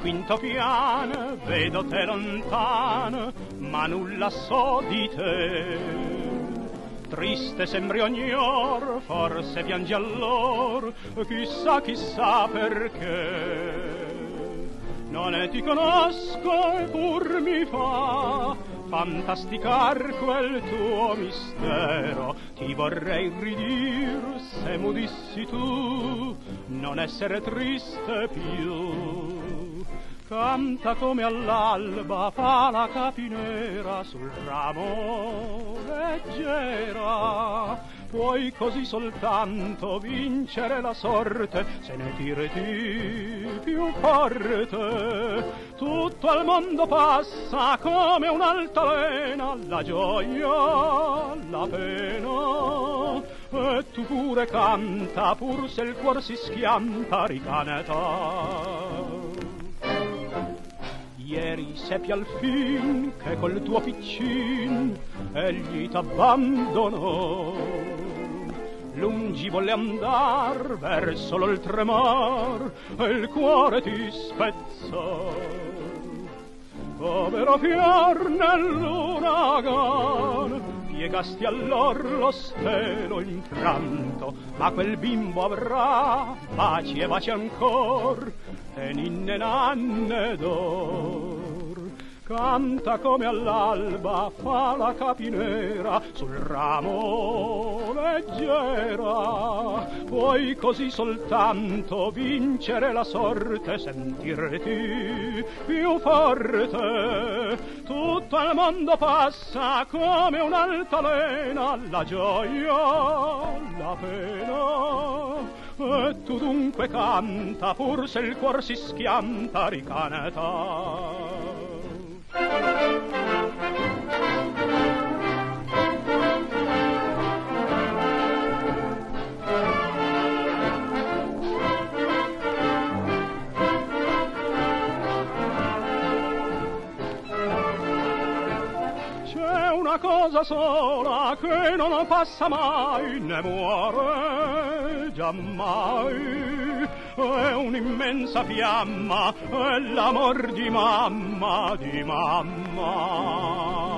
quinto piano, vedo te lontana, ma nulla so di te. Triste sembri ogni or, forse piangi allor, chissà, chissà perché. Non ne ti conosco e pur mi fa fantasticar quel tuo mistero. Ti vorrei ridir se m'udissi tu, non essere triste più. Canta come all'alba, fa la capinera sul ramo leggera. Puoi così soltanto vincere la sorte, se ne tiri più forte. Tutto al mondo passa come un'altalena, la gioia, la pena. E tu pure canta, pur se il cuor si schianta, ricaneta. Ieri seppi al fin che col tuo piccin egli t'abbandonò. Lungi volle andar verso l'oltremar e il cuore ti spezzò. Povero fior nell'uragan, piegasti allor lo stelo infranto, ma quel bimbo avrà baci e baci ancor, e ninne nanne d'or. Canta come all'alba, fa la capinera sul ramo leggera. Puoi così soltanto vincere la sorte, sentirti più forte. Tutto il mondo passa come un'altalena, la gioia, la pena. E tu dunque canta, pur se il cuor si schianta, ricaneta. C'è una cosa sola che non passa mai, ne muore giammai. È un'immensa fiamma, è l'amor di mamma, di mamma.